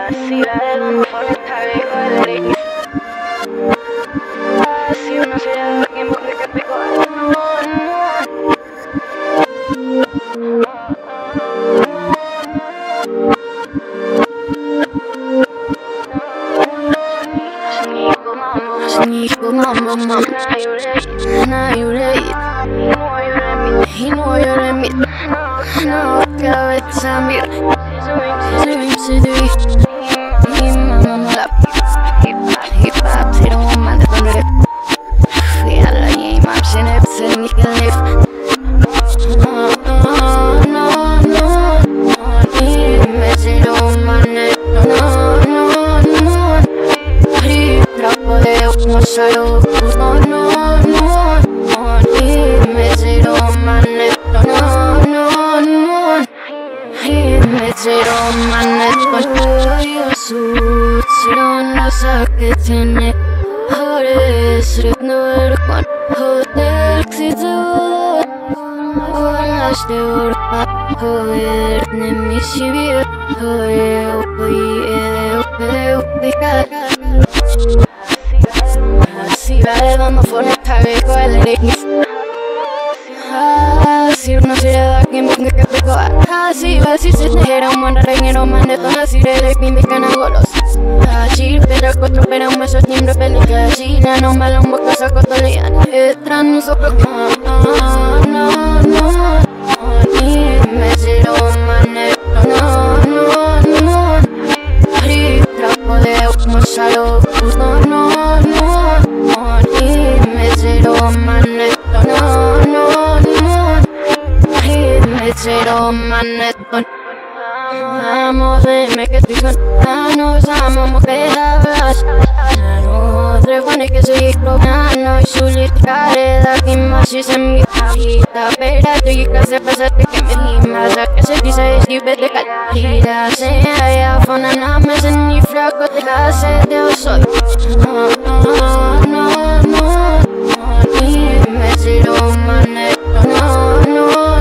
Así va de la mejor esta vieja de Ricky. Así uno se da quien busque que pico. Mama, now you late. You know you're a meat. No, go with some beer. Mama, hip hop, sit on my lip. Feel like I'm up, sin it, sin it, live. Solo, no, me zero manetto, no, me zero manetto, io su, non so che tiene, ore, sredno, con, hotel, xito, la steurpa, hoer, ne mi si via, hoer, Así va de la mejor esta vieja de Ricky. Así no se da quien busque que pico. Así va si se tejera un buen reñero manetón. Así de Ricky me canan golos. Así pero cuatro pero un beso tiembro pelica. Así la no mala un boca saco tolía. Extra no soco. No, ni me zero manetón. No, trapo de un salo. No. Zero manetón. Vamos, dime que estoy con nos amamos que hablas. No, trefone que soy no y su litrareda que más si se me agita. Pero tú y que se pasaste que me limas. A que se dice es libre de calidad. Se haya fona no me sé ni flaco te hace de soy. No, dime zero manetón. No.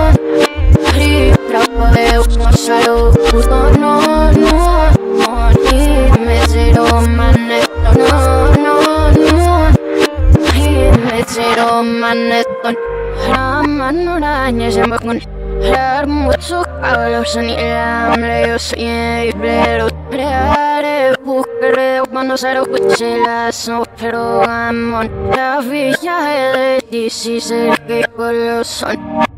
Trapo de un solo, no, me zero manetón, no, me zero manetón. Raman uranya sama kun, rar mutsuk kalau seni lamle yo seni blero, blare bukre mano saro kuchela so pero amon, la villa de disi se que coloson.